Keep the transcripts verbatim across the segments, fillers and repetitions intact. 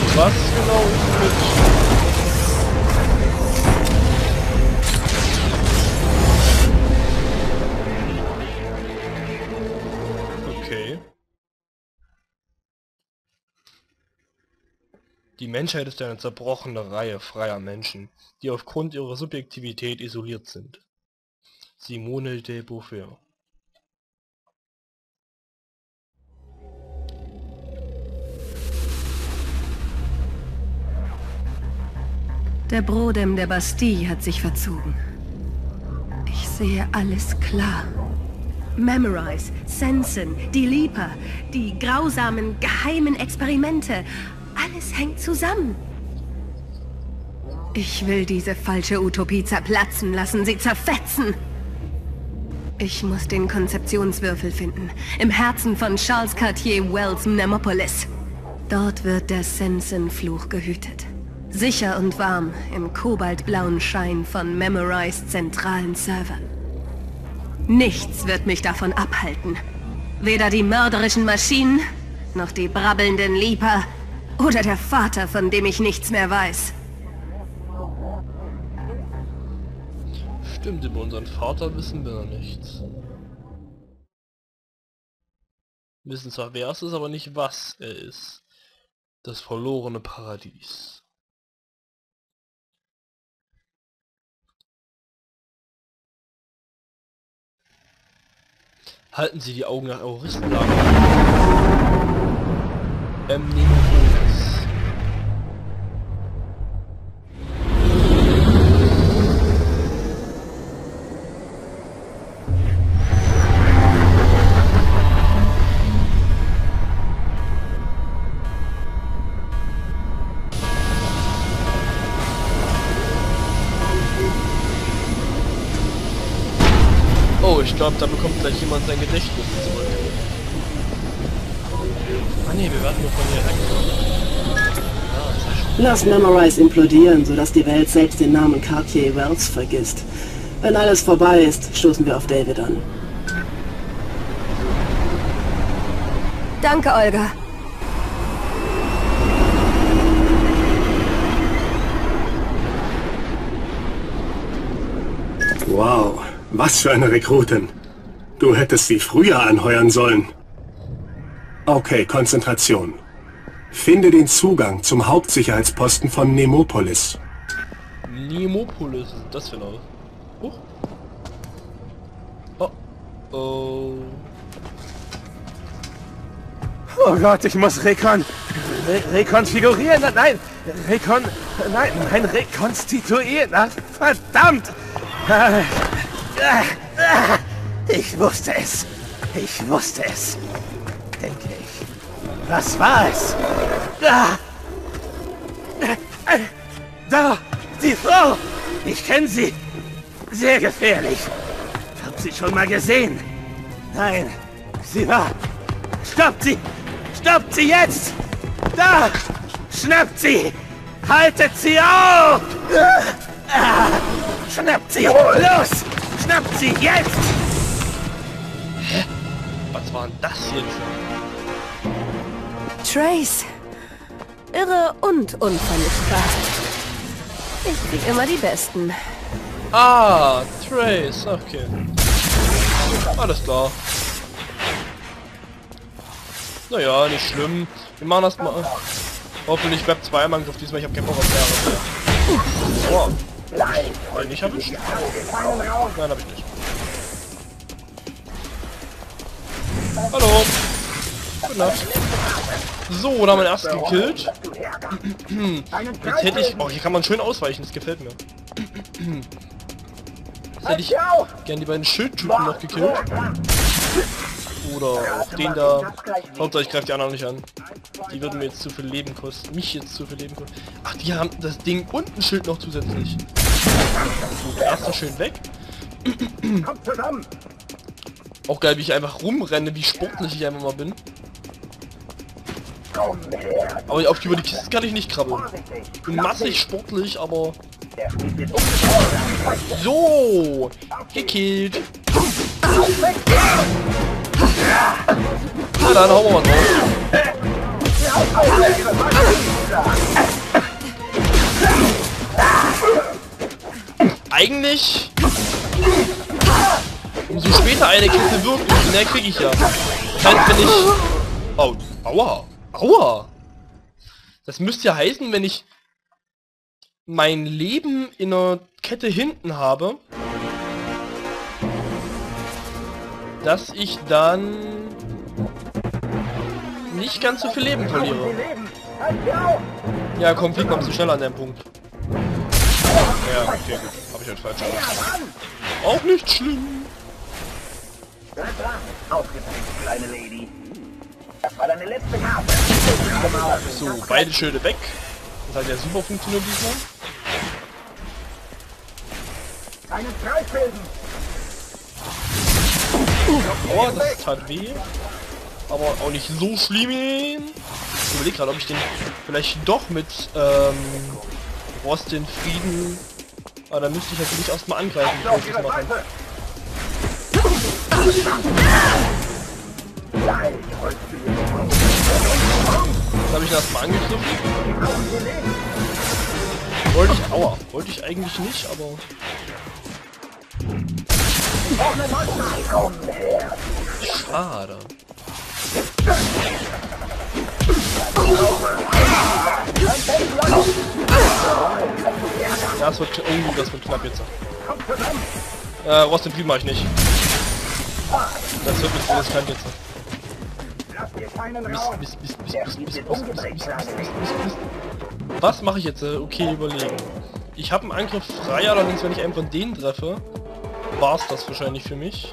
Was genau ist mit... Okay. Die Menschheit ist eine zerbrochene Reihe freier Menschen, die aufgrund ihrer Subjektivität isoliert sind. Simone de Beauvoir. Der Brodem der Bastille hat sich verzogen. Ich sehe alles klar. Memorize, Sensen, die Leaper, die grausamen, geheimen Experimente. Alles hängt zusammen. Ich will diese falsche Utopie zerplatzen lassen, sie zerfetzen. Ich muss den Konzeptionswürfel finden, im Herzen von Charles Cartier Wells Nemopolis. Dort wird der Sensen-Fluch gehütet. Sicher und warm im kobaltblauen Schein von Memorize zentralen Servern. Nichts wird mich davon abhalten. Weder die mörderischen Maschinen, noch die brabbelnden Leaper oder der Vater, von dem ich nichts mehr weiß. Stimmt, über unseren Vater wissen wir noch nichts. Wir wissen zwar, wer es ist, aber nicht, was er ist. Das verlorene Paradies. Halten Sie die Augen nach Terroristenlager. Ähm, Nemopolis. Oh, ich glaube, da bekommt gleich jemand sein Gedächtnis zurück. Ah ne, wir werden nur von hier weg. Lass Memorize implodieren, sodass die Welt selbst den Namen Cartier Wells vergisst. Wenn alles vorbei ist, stoßen wir auf David an. Danke, Olga. Wow, was für eine Rekrutin. Du hättest sie früher anheuern sollen. Okay, Konzentration. Finde den Zugang zum Hauptsicherheitsposten von Nemopolis. Nemopolis, was ist das für ein Huch. Oh. Oh. Oh Gott, ich muss rekon... Re rekonfigurieren. Nein, rekon... Nein, nein, rekonstituieren. Ach, verdammt! Ich wusste es. Ich wusste es. Denke ich. Was war es? Da! Da! Die Frau! Ich kenne sie. Sehr gefährlich. Hab sie schon mal gesehen. Nein, sie war... Stoppt sie! Stoppt sie jetzt! Da! Schnappt sie! Haltet sie auf! Schnappt sie! Los! Schnappt sie jetzt! Hä? Was war denn das jetzt? Trace. Irre und unvernichtbar. Ich krieg immer die Besten. Ah, Trace, okay. Alles klar. Naja, nicht schlimm. Wir machen das mal. Hoffentlich bleibt zwei im Angriff diesmal. Ich habe keinen Bock auf mehrere. Boah. Hab ich nicht erwischt? Nein, hab ich nicht. Hallo. Gute Nacht. So, da haben wir den ersten gekillt. Jetzt hätte ich... Oh, hier kann man schön ausweichen. Das gefällt mir. Jetzt hätte ich gern die beiden Schildtypen noch gekillt. Oder auch den da. Hauptsache ich greife die anderen nicht an. Die würden mir jetzt zu viel Leben kosten. Mich jetzt zu viel Leben kosten. Ach, die haben das Ding und ein Schild noch zusätzlich. So, erster schön weg. Auch geil, wie ich einfach rumrenne, wie sportlich ich einfach mal bin. Aber auf die über die Kisten kann ich nicht krabbeln. Ich bin massig sportlich, aber... So! Gekillt! Na dann hauen wir mal drauf. Eigentlich... Umso später eine Kette wirkt, umso mehr kriege ich ja. Das heißt, wenn ich... Oh, aua. Aua. Das müsste ja heißen, wenn ich mein Leben in einer Kette hinten habe, dass ich dann nicht ganz so viel Leben verliere. Ja, komm, flieg mal ein bisschen schneller an den Punkt. Ja, okay, gut. Hab ich halt falsch gemacht. Auch nicht schlimm. Kleine Lady. Das war deine letzte Karte. So, beide Schilde weg. Das hat ja super funktioniert diesmal. Einen Streifbilden. Aua, das tat weh. Aber auch nicht so schlimm. Ich überlege gerade, ob ich den vielleicht doch mit ähm, Rost in Frieden... Aber da müsste ich natürlich erstmal angreifen, bevor ich das mache. Jetzt habe ich ihn erstmal angegriffen. Wollte ich... Aua. Wollte ich eigentlich nicht, aber... Schade. Ja, das wird... Oh, das wird knapp jetzt. Äh, Rost in Frieden mache ich nicht. Das wird mit riskant jetzt. Mist, Mist, Mist, Mist, Mist, Mist, Mist, Mist, Mist, Mist, Mist, Mist. Was mache ich jetzt? Okay, überlegen. Ich habe einen Angriff frei, allerdings wenn ich einen von denen treffe, war es das wahrscheinlich für mich.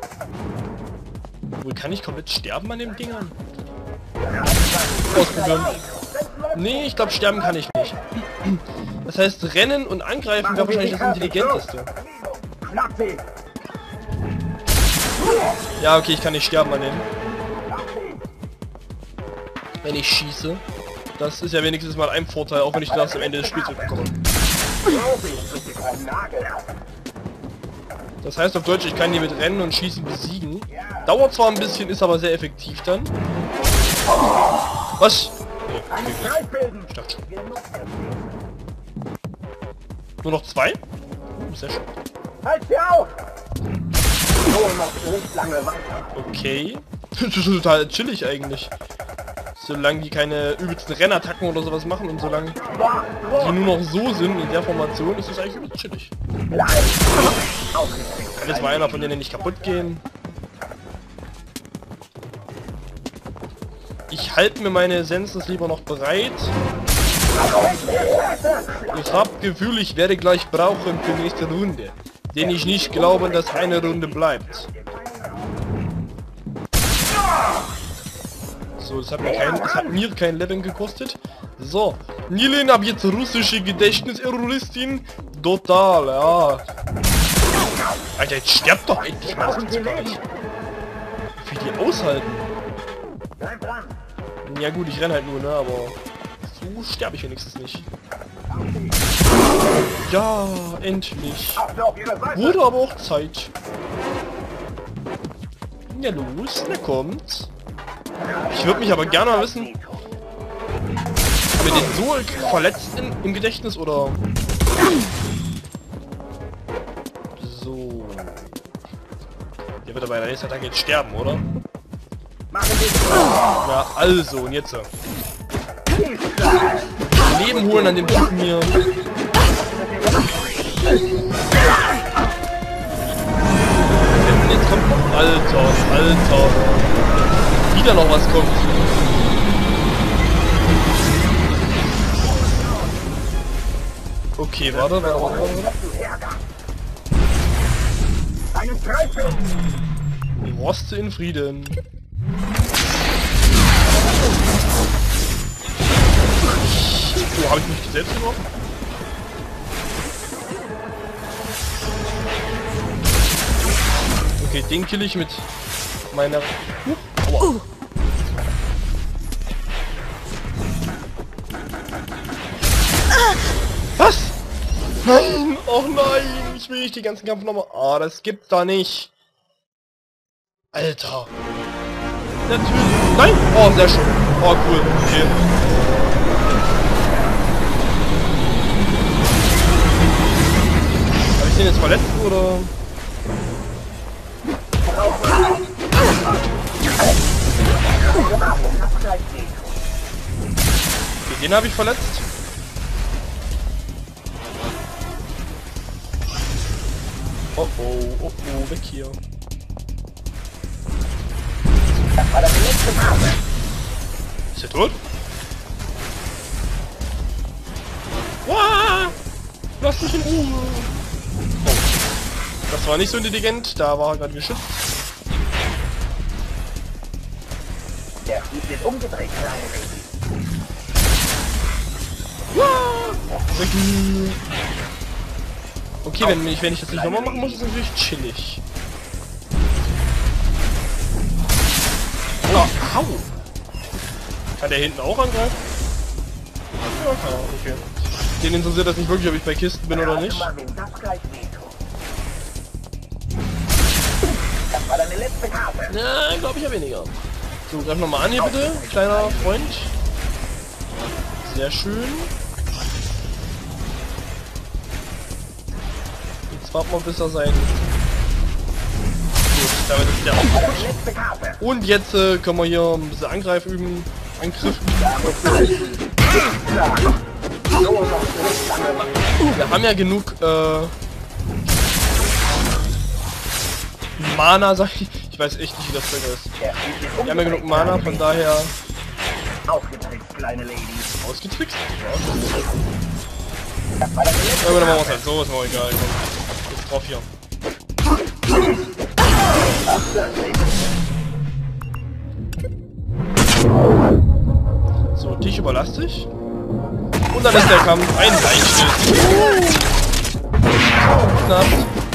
Wohl kann ich komplett sterben an dem Ding an? Ausprobieren. Nee, ich glaube sterben kann ich nicht. Das heißt, rennen und angreifen wäre wahrscheinlich das Intelligenteste. Ja, okay, ich kann nicht sterben an dem. Wenn ich schieße. Das ist ja wenigstens mal ein Vorteil, auch wenn ich das am Ende des Spiels bekomme. Das heißt auf Deutsch, ich kann die mit Rennen und Schießen besiegen. Dauert zwar ein bisschen, ist aber sehr effektiv dann. Was? Nee, okay, ich dachte schon. Nur noch zwei? Uh, sehr schön. Okay. Das ist total chillig eigentlich. Solange die keine übelsten Rennattacken oder sowas machen und solange die nur noch so sind in der Formation, ist es eigentlich übelst chillig. Kann jetzt mal einer von denen nicht kaputt gehen. Ich halte mir meine Essences lieber noch bereit. Ich hab Gefühl, ich werde gleich brauchen für die nächste Runde. Denn ich nicht glaube, dass eine Runde bleibt. So, das hat mir kein, das hat mir kein Leben gekostet. So, Nilin, ab jetzt russische Gedächtnisterroristin. Total, ja. Alter, jetzt stirbt doch endlich mal, das gibt's gar nicht. Wie die aushalten. Ja gut, ich renne halt nur, ne, aber so sterbe ich wenigstens nicht. Ja, endlich. Wurde aber auch Zeit. Ja los, na kommt. Ich würde mich aber gerne mal wissen, haben wir den so verletzt in, im Gedächtnis oder... So. Der wird aber bei der nächsten Attacke jetzt sterben, oder? Na also, und jetzt. Leben holen an dem Typen hier. Jetzt kommt noch... Alter, Alter. Wieder noch was kommt. Okay, warte, warte, warte, warte. Roste in Frieden. Oh, habe ich mich selbst geworfen? Okay, den kill ich mit meiner... Uh, aua. Was? Nein! Oh nein! Ich will nicht die ganzen Kampf nochmal... Ah, das gibt da nicht. Alter. Natürlich. Nein! Oh, sehr schön. Oh, cool. Okay. Habe ich den jetzt verletzt, oder? Okay, den habe ich verletzt. Oh oh, oh oh, weg hier. Ist er tot? Wow! Lass mich in Ruhe! Oh. Das war nicht so intelligent, da war er gerade geschützt. Der Fuß wird umgedreht, kleine Lady. Okay, wenn ich, wenn ich das nicht nochmal machen muss, ist es natürlich chillig. Oh, hau! Kann der hinten auch angreifen? Ja, klar, okay. Den interessiert das nicht wirklich, ob ich bei Kisten bin oder nicht. Das war deine letzte Karte. Ja, glaube ich ja weniger. So, greif nochmal an hier bitte, kleiner Freund. Sehr schön. Jetzt warten wir, bis er sein... Gut, damit ist der auch. Und jetzt äh, können wir hier ein bisschen Angreif üben. Angriff üben. Wir haben ja genug äh, Mana, sag ich. Ich weiß echt nicht, wie das Trigger ist. Wir haben ja genug Mana, von daher... Ausgetrickst, kleine Lady. Ausgetrickst? Ja, aber dann machen wir es halt so, ist mir auch egal. Komm, jetzt drauf hier. So, dich überlasse ich. Und dann ist der Kampf ein Bleistift. Knapp.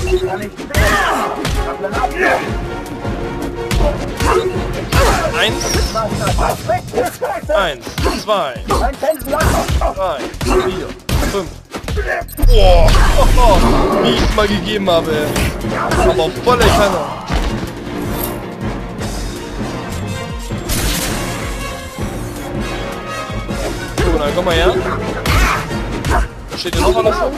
Eins. Eins, zwei, drei, vier, fünf. Boah, oh, oh, wie ich es mal gegeben habe. Ey. Aber volle Kanne. So, dann komm mal her. Steht hier noch alles so?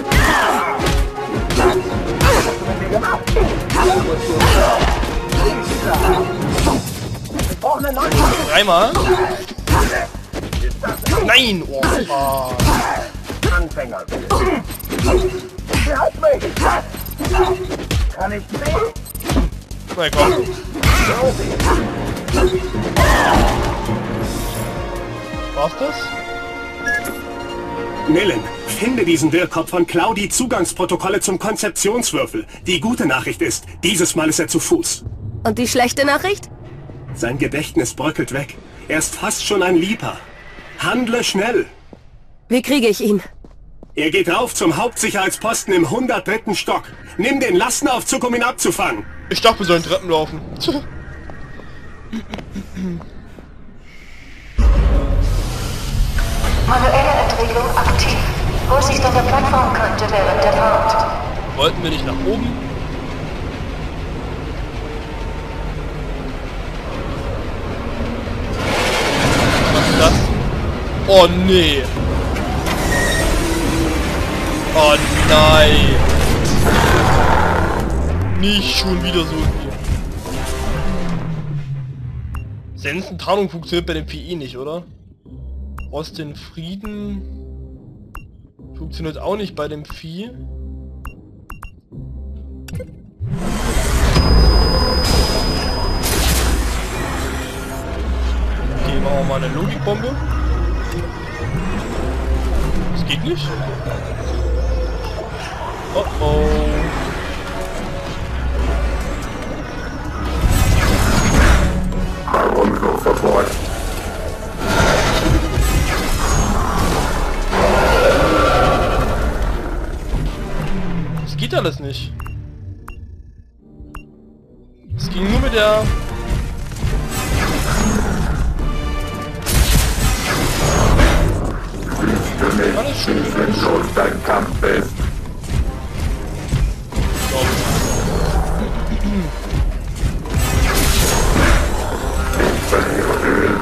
Dreimal. Nein! Oh, oh. Anfänger. Halt mich! Kann ich sehen? Na komm. War's das? Millen, finde diesen Wirrkopf von Clau die Zugangsprotokolle zum Konzeptionswürfel. Die gute Nachricht ist, dieses Mal ist er zu Fuß. Und die schlechte Nachricht? Sein Gedächtnis bröckelt weg. Er ist fast schon ein Leaper. Handle schnell. Wie kriege ich ihn? Er geht rauf zum Hauptsicherheitsposten im hundertdritten Stock. Nimm den Lastenaufzug, um ihn abzufangen. Ich dachte, wir sollen Treppen laufen. Manuelle Entriegelung aktiv. Vorsicht an der Plattformkante während der Fahrt. Wollten wir nicht nach oben? Was ist das? Oh nee. Oh nein. Nicht schon wieder so viel. Sensentarnung funktioniert bei dem P I nicht, oder? Aus den Frieden funktioniert auch nicht bei dem Vieh. Okay, machen wir mal eine Logikbombe. Das geht nicht. Oh oh. Das geht alles nicht. Es ging nur mit der... Alles schön. Schon dein Kampf ist. Ich verliere Öl.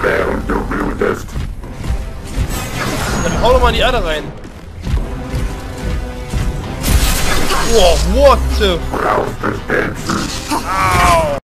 Dann hau doch mal in die Erde rein. Wow, what the... Rausbeständen. Ah.